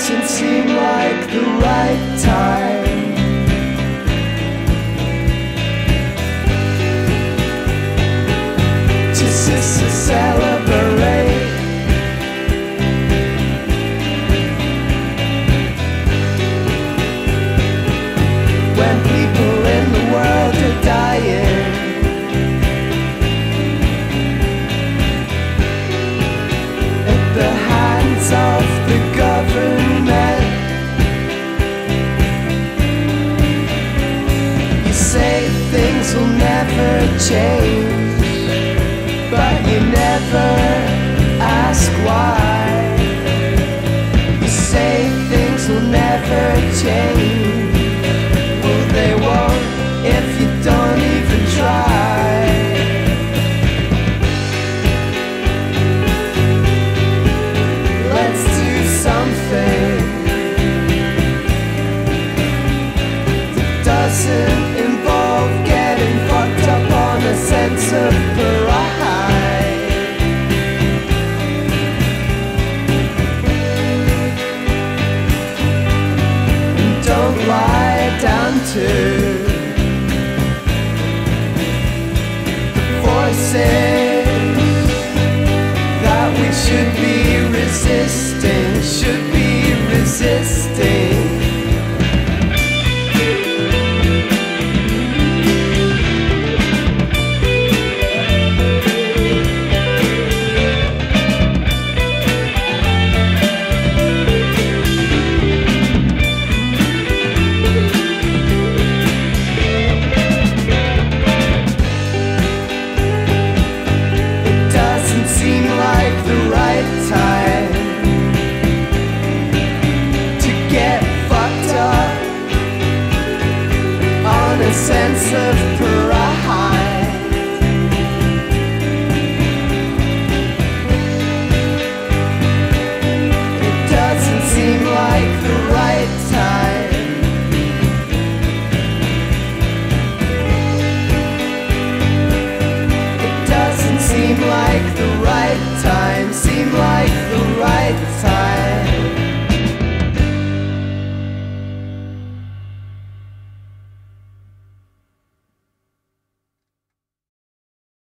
doesn't seem like the right time. Just to celebrate. When people in the world are dying, at the hands of the government. You say things will never change, but you never ask why. You say things will never change. Well, they won't if you don't even try. Let's do something that doesn't involve getting fucked up on a sense of pride. And don't lie down to the voices that we should